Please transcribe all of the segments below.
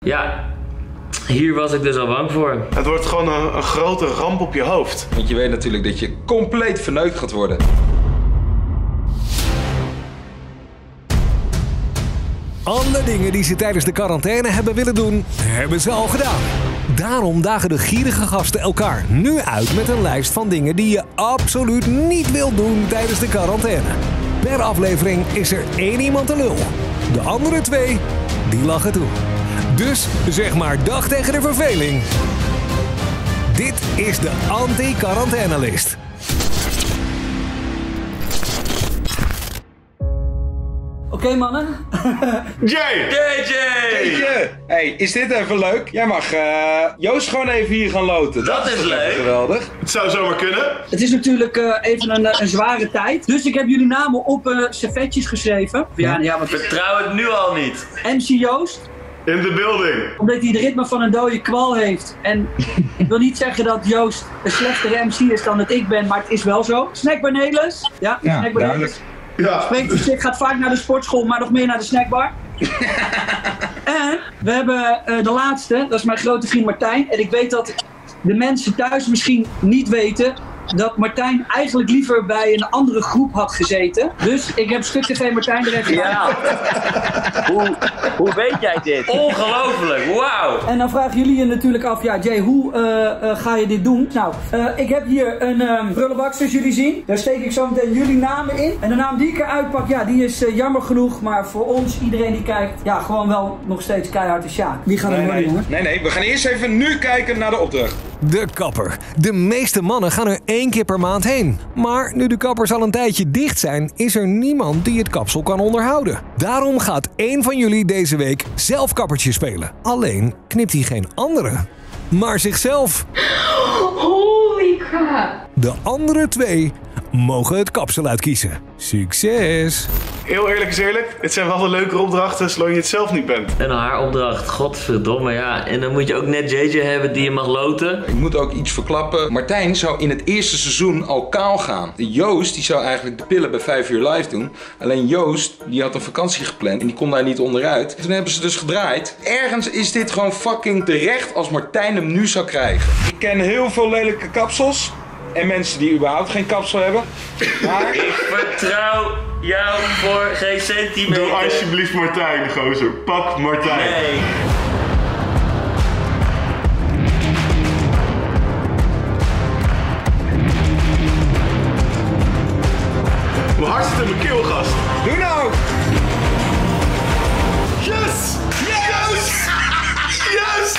Ja, hier was ik dus al bang voor. Het wordt gewoon een grote ramp op je hoofd. Want je weet natuurlijk dat je compleet verneukt gaat worden. Alle dingen die ze tijdens de quarantaine hebben willen doen, hebben ze al gedaan. Daarom dagen de gierige gasten elkaar nu uit met een lijst van dingen die je absoluut niet wilt doen tijdens de quarantaine. Per aflevering is er 1 iemand de lul. De andere 2, die lachen toe. Dus zeg maar dag tegen de verveling. Dit is de anti-quarantainelist. Oké, mannen. Jay! Hey, is dit even leuk? Jij mag Joost gewoon even hier gaan loten. Dat is leuk. Geweldig. Het zou zomaar kunnen. Het is natuurlijk even een zware tijd. Dus ik heb jullie namen op servetjes geschreven. Ja, wat... Vertrouw het nu al niet. MC Joost. In the building. Omdat hij het ritme van een dode kwal heeft. En ik wil niet zeggen dat Joost een slechtere MC is dan dat ik ben, maar het is wel zo. Snackbar Nelis. Ja, Snackbar Nelis. Ja. Spreekt voor zich, gaat vaak naar de sportschool, maar nog meer naar de snackbar. En we hebben de laatste, dat is mijn grote vriend Martijn. En ik weet dat de mensen thuis misschien niet weten dat Martijn eigenlijk liever bij een andere groep had gezeten. Dus ik heb schut tegen Martijn er even bij. Ja. Hoe weet jij dit? Ongelooflijk, wauw. En dan vragen jullie je natuurlijk af, ja Jay, hoe ga je dit doen? Nou, ik heb hier een prullenbak zoals jullie zien. Daar steek ik zo meteen jullie namen in. En de naam die ik eruit pak, ja, die is jammer genoeg. Maar voor ons, iedereen die kijkt, ja, gewoon wel nog steeds keihard de Sjaak. Wie gaat er worden, jongen? Nee, we gaan eerst even nu kijken naar de opdracht. De kapper. De meeste mannen gaan er 1 keer per maand heen. Maar nu de kappers al een tijdje dicht zijn, is er niemand die het kapsel kan onderhouden. Daarom gaat 1 van jullie deze week zelf kappertje spelen. Alleen knipt hij geen anderen, maar zichzelf. Holy crap. De andere 2 mogen het kapsel uitkiezen. Succes! Heel eerlijk is eerlijk, dit zijn wel de leuke opdrachten zolang je het zelf niet bent. Een haaropdracht, godverdomme, ja. En dan moet je ook net JJ hebben die je mag loten. Ik moet ook iets verklappen. Martijn zou in het eerste seizoen al kaal gaan. Joost die zou eigenlijk de pillen bij 5 uur live doen. Alleen Joost die had een vakantie gepland en die kon daar niet onderuit. Toen hebben ze dus gedraaid. Ergens is dit gewoon fucking terecht als Martijn hem nu zou krijgen. Ik ken heel veel lelijke kapsels. En mensen die überhaupt geen kapsel hebben. Maar Ik vertrouw jou voor geen centimeter. Doe alsjeblieft Martijn, gozer. Pak Martijn. Nee. Mijn hart zit in mijn keel, gast. doe nou! Yes! Yes! Yes!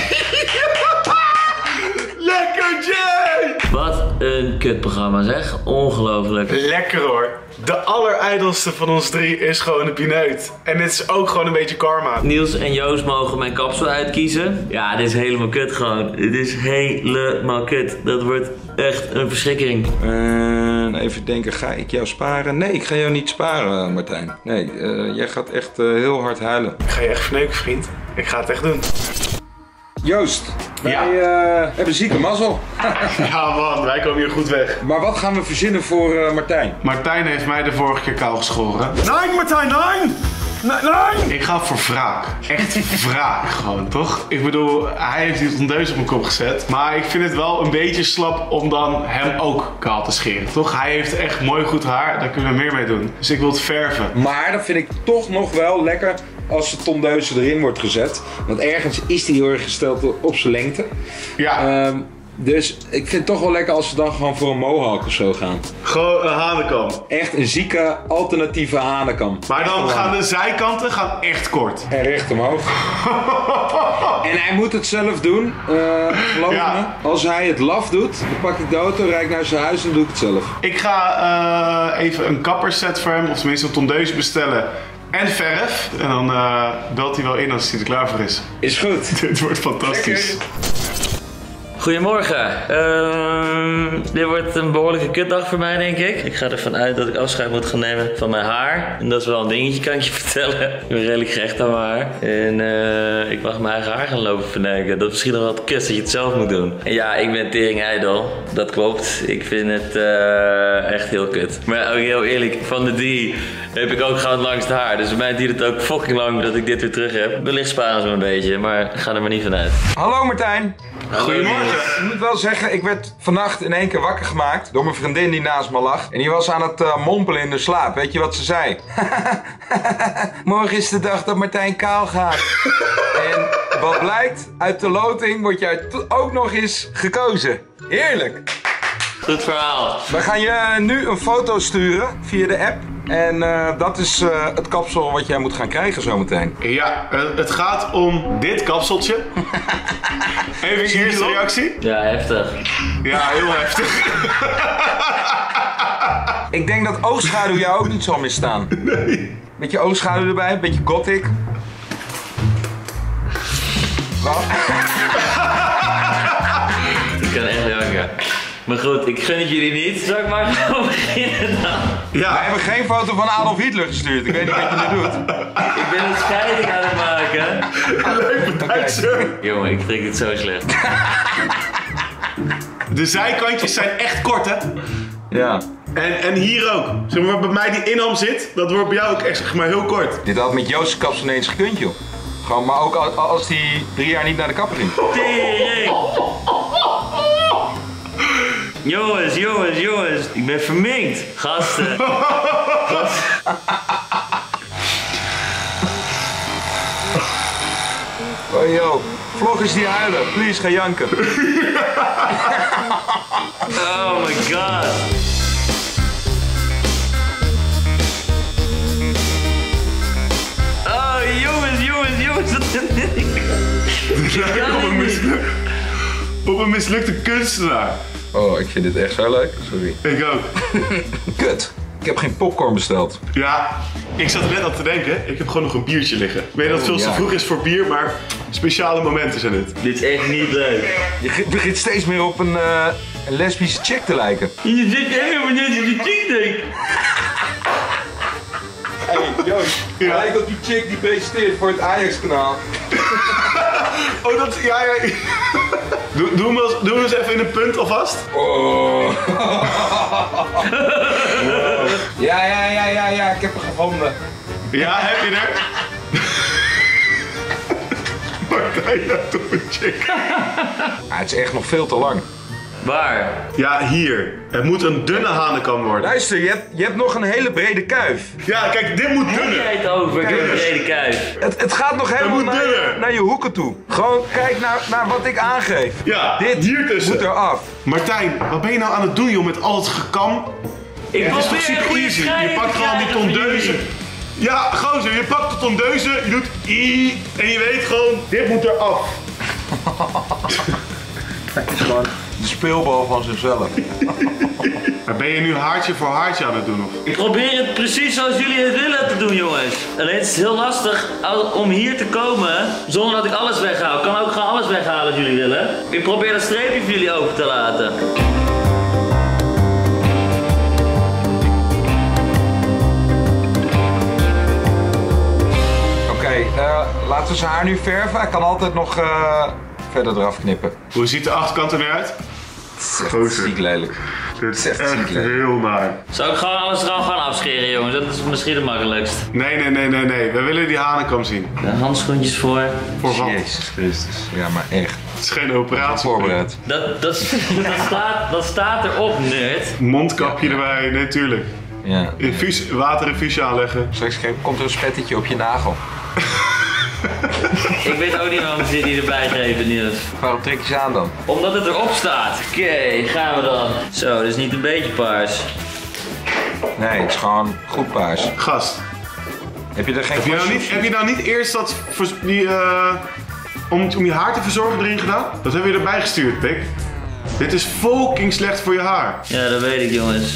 Lekker, Jay! Wat een kutprogramma zeg. Ongelooflijk. Lekker hoor. De allerijdelste van ons 3 is gewoon de pineut. En dit is ook gewoon een beetje karma. Niels en Joost mogen mijn kapsel uitkiezen. Ja, dit is helemaal kut gewoon. Dit is helemaal kut. Dat wordt echt een verschrikking. Even denken, ga ik jou sparen? Nee, ik ga jou niet sparen, Martijn. Nee, jij gaat echt heel hard huilen. Ik ga je echt verneuken, vriend. Ik ga het echt doen. Joost, wij hebben zieke mazzel. Ja man, wij komen hier goed weg. Maar wat gaan we verzinnen voor Martijn? Martijn heeft mij de vorige keer kaal geschoren. Nee, Martijn, nee! Nee! Ik ga voor wraak. Echt wraak gewoon, toch? Ik bedoel, hij heeft die tondeus op mijn kop gezet. Maar ik vind het wel een beetje slap om dan hem ook kaal te scheren, toch? Hij heeft echt mooi goed haar, daar kunnen we meer mee doen. Dus ik wil het verven. Maar dat vind ik toch nog wel lekker als de tondeuze erin wordt gezet. Want ergens is die heel erg gesteld op zijn lengte. Ja. Dus ik vind het toch wel lekker als we dan gewoon voor een mohawk of zo gaan. Gewoon een hanenkam. Echt een zieke alternatieve hanenkam. Maar dan gaan de zijkanten echt kort. En recht omhoog. En hij moet het zelf doen. Geloof me. Als hij het laf doet, dan pak ik de auto, rijd ik naar zijn huis en doe ik het zelf. Ik ga even een kapperset voor hem, of tenminste een tondeus bestellen. En verf. En dan belt hij wel in als hij er klaar voor is. Is goed. Dit wordt fantastisch. Lekker. Goedemorgen. Dit wordt een behoorlijke kutdag voor mij, denk ik. Ik ga ervan uit dat ik afscheid moet gaan nemen van mijn haar. En dat is wel een dingetje, kan ik je vertellen. Ik ben redelijk gehecht aan mijn haar. En ik mag mijn eigen haar gaan lopen verneuken. Dat is misschien nog wel het kut dat je het zelf moet doen. En ja, ik ben tering ijdel. Dat klopt. Ik vind het echt heel kut. Maar ook heel eerlijk, van de 3 heb ik ook gewoon langs het haar. Dus bij mij duurt het ook fucking lang dat ik dit weer terug heb. Wellicht sparen ze me een beetje, maar ga er maar niet vanuit. Hallo Martijn. Goedemorgen. Ik moet wel zeggen, ik werd vannacht in één keer wakker gemaakt door mijn vriendin die naast me lag. En die was aan het mompelen in de slaap. Weet je wat ze zei? Morgen is de dag dat Martijn kaal gaat. En wat blijkt, uit de loting word jij ook nog eens gekozen. Heerlijk. Goed verhaal. We gaan je nu een foto sturen via de app. En dat is het kapsel wat jij moet gaan krijgen zometeen. Ja, het gaat om dit kapseltje. Even een eerste reactie. Ja, heftig. Ja, heel heftig. Ik denk dat oogschaduw jou ook niet zal misstaan. Nee. Beetje oogschaduw erbij, een beetje gothic. Wat? Ik kan echt janken. Maar goed, ik gun het jullie niet. Zal ik maar gewoon beginnen dan? Ja. We hebben geen foto van Adolf Hitler gestuurd. Ik weet niet wat je nu doet. Ik ben een scheiding aan het maken. Leuk bedankt, sir. Jongen, ik trek het zo slecht. De zijkantjes zijn echt kort, hè? Ja. En hier ook. Zeg maar, bij mij die inham zit, dat wordt bij jou ook echt zeg maar heel kort. Dit had met Joost kapsel ineens gekund, joh. Gewoon, maar ook als die 3 jaar niet naar de kapper ging. Tering! Jongens. Ik ben verminkt. Gasten. Oh yo, vloggers die huilen. Please, ga janken. Oh my god. Oh, jongens. Wat Op een mislukte kunstenaar. Oh, ik vind dit echt zo leuk. Sorry. Ik ook. Kut. Ik heb geen popcorn besteld. Ja, ik zat er net aan te denken. Ik heb gewoon nog een biertje liggen. Ik weet dat het veel te vroeg is voor bier, maar speciale momenten zijn het. Dit is echt niet leuk. Je begint steeds meer op een lesbische chick te lijken. Je zit helemaal niet in de chick. Hey, Joost. Ja. Lijkt op die chick die presenteert voor het Ajax-kanaal. Oh, dat... Ja. Doe hem eens even in een punt alvast. Oh. Ja, ik heb hem gevonden. Ja, heb je er? Martijn, ja, toch een chick. Het is echt nog veel te lang. Waar? Ja, hier. Het moet een dunne hanenkam worden. Luister, je hebt nog een hele brede kuif. Ja, kijk, dit moet Heb jij dunner. het over? Ik heb een brede kuif. Het gaat nog helemaal moet dunner. naar je hoeken toe. Gewoon kijk naar wat ik aangeef. Ja, Dit hier tussen. moet eraf. Martijn, wat ben je nou aan het doen, joh, met al het gekam? Ik Het is toch probeer een super goede easy. Je scheiding pakt te gewoon die krijgen voor tondeuze. jullie. Ja, gozer, je pakt de tondeuze, je doet i en je weet gewoon, dit moet eraf. Het is gewoon de speelbal van zichzelf. Maar ben je nu haartje voor haartje aan het doen, of? Ik probeer het precies zoals jullie het willen te doen, jongens. Alleen het is heel lastig om hier te komen zonder dat ik alles weghaal. Ik kan ook gewoon alles weghalen als jullie willen. Ik probeer dat streepje voor jullie open te laten. Oké, laten we zijn haar nu verven. Hij kan altijd nog verder eraf knippen. Hoe ziet de achterkant er nu uit? Het is echt ziek lelijk. Dit is echt echt ziek leuk. heel naar. Zou ik gewoon alles er al gaan afscheren, jongens? Dat is misschien het makkelijkst. Nee. We willen die hanenkam zien. De handschoentjes voor. Voor wat? Jezus Christus. Ja, maar echt. Het is geen operatie. Voorbereid. Dat staat erop, nerd. Mondkapje erbij, natuurlijk. Ja. Waterinfusie aanleggen. Straks komt er een spettetje op je nagel. Ik weet ook niet waarom ze die erbij geven, Niels. Waarom trek je ze aan dan? Omdat het erop staat. Oké, gaan we dan. Zo, dit is niet een beetje paars. Nee, het is gewoon goed paars. Gast, Heb je er geen heb je nou niet eerst dat om je haar te verzorgen erin gedaan? Dat hebben we erbij gestuurd, Pik. Dit is fucking slecht voor je haar. Ja, dat weet ik, jongens.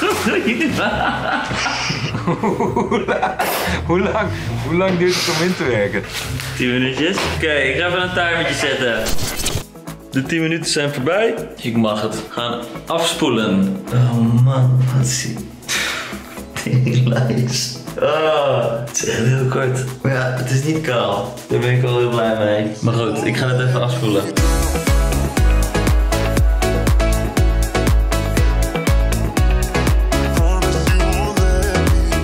Hoe lang duurt het om in te werken? 10 minuutjes. Oké, ik ga even een timertje zetten. De 10 minuten zijn voorbij. Ik mag het gaan afspoelen. Oh man, wat zie ik. Lijks. Oh, het is echt heel kort. Maar ja, het is niet kaal. Daar ben ik wel heel blij mee. Maar goed, ik ga het even afspoelen.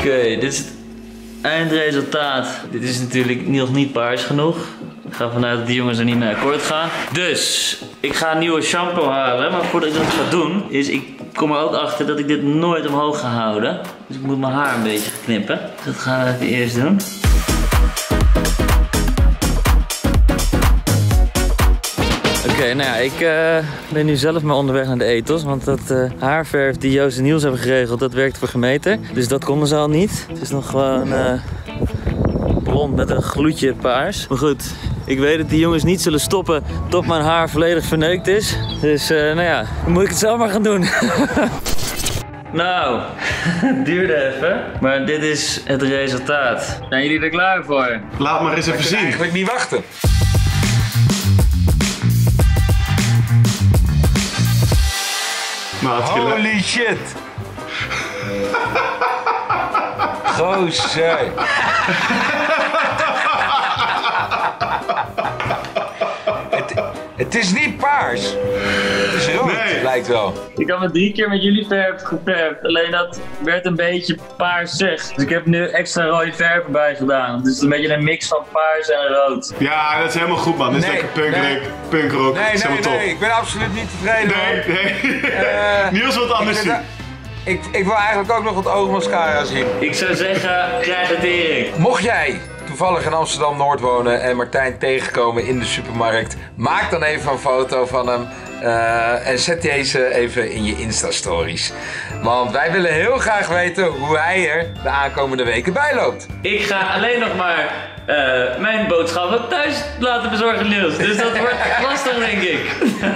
Oké, dit is het eindresultaat. Dit is natuurlijk nog niet paars genoeg. Ik ga vanuit dat die jongens er niet mee akkoord gaan. Dus, ik ga een nieuwe shampoo halen. Maar voordat ik dat ga doen, ik kom er ook achter dat ik dit nooit omhoog ga houden. Dus ik moet mijn haar een beetje knippen. Dus dat gaan we even eerst doen. Oké, nou ja, ik ben nu zelf maar onderweg naar de Ethos. Want dat haarverf die Joost en Niels hebben geregeld, dat werkt voor gemeten. Dus dat konden ze al niet. Het is nog gewoon blond met een gloedje paars. Maar goed, ik weet dat die jongens niet zullen stoppen tot mijn haar volledig verneukt is. Dus nou ja, dan moet ik het zelf maar gaan doen. Nou, het duurde even. Maar dit is het resultaat. Zijn jullie er klaar voor? Laat maar eens even zien. Eigenlijk niet wachten. Nou, Holy shit! Gozer! Het is niet paars. Het is rood, nee. Lijkt wel. Ik had me 3 keer met jullie verf geverfd. Alleen dat werd een beetje paarsig. Dus ik heb nu extra rode verf erbij gedaan. Dus het is een beetje een mix van paars en rood. Ja, dat is helemaal goed, man. Dit is lekker punkrock. Nee, is helemaal top. ik ben absoluut niet tevreden. Nee. Niels wil het anders zien. Ik wil eigenlijk ook nog wat oogmascara zien. Ik zou zeggen, krijg het tering. Mocht jij toevallig in Amsterdam-Noord wonen en Martijn tegenkomen in de supermarkt, maak dan even een foto van hem en zet deze even in je Insta-stories. Want wij willen heel graag weten hoe hij er de aankomende weken bij loopt. Ik ga alleen nog maar mijn boodschappen thuis laten bezorgen, Niels. Dus dat wordt lastig, denk ik.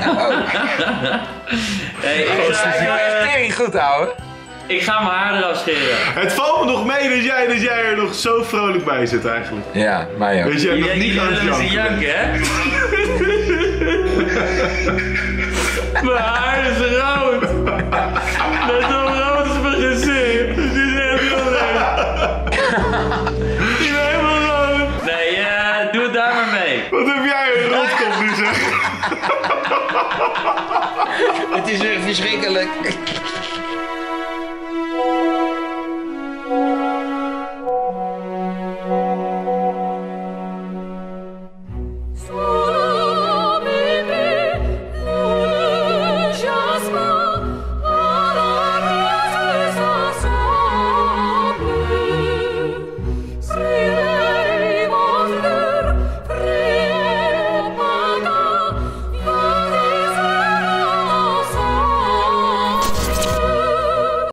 Hey, Echt goed, ouwe. Ik ga mijn haar eraf scheren. Het valt me nog mee dat jij er nog zo vrolijk bij zit eigenlijk. Ja, mij ook. Weet je, nog niet aan het janken, hè? Mijn haar is rood. Dat is zo rood als mijn gezicht. Het is echt heel leuk. Ik ben helemaal rood. Nee, doe het daar maar mee. Wat heb jij een rotkop nu zeg? Het is echt verschrikkelijk.